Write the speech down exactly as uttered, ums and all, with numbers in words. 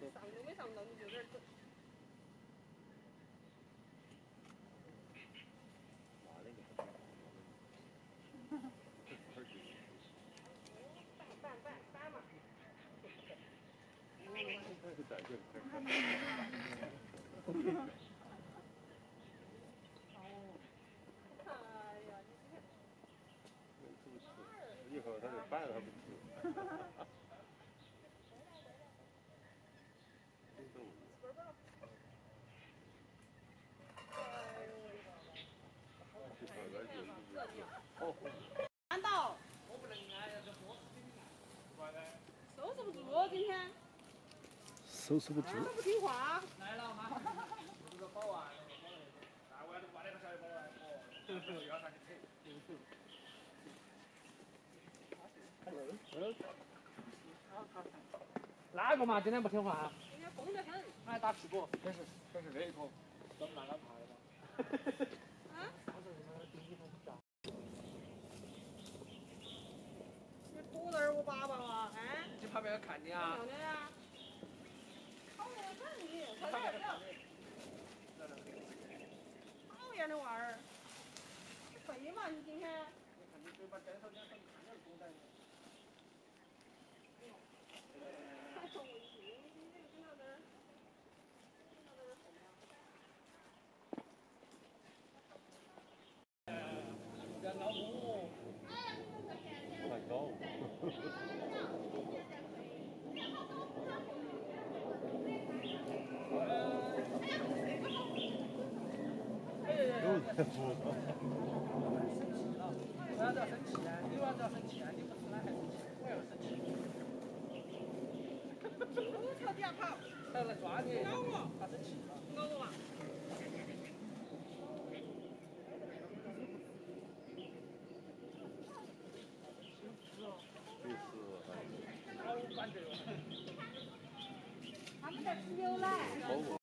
上都没上到，你就有点整。 哪那个？ 板板板嘛。 是在这块。 哎呀，你这没猪吃，以后他这板他不吃。真逗。哦。 看到。我不能啊，要是播视频啊。收拾不住今天。 收拾不住。 都不听话。 来了吗？这个保安，那我要是挂两个小的保安，哦，要上去扯。 嗯。 哪个嘛？今天不听话？ 今天疯得很。 还打屁股，这是这是这一头，咱们那个怕的嘛。 啊？ 我说什么第一头家。 你躲那儿我爸爸嘛？哎。 你旁边要看你啊。 漂亮呀。讨厌很你，快点点。讨厌的娃儿。废嘛你今天。 你看你嘴巴颠手颠手，看着公仔。 哎呦我去，你今天跟到那儿，跟到那儿红了。两老母。 太高。又在播。 生气了，为啥子要生气啊？你为啥子要生气啊？你不吃奶还生气？我要生气。 我朝底下跑。 他要来抓你。 咬我。 他生气了。 咬我嘛。 就是。 好感觉。 他们在吃牛奶。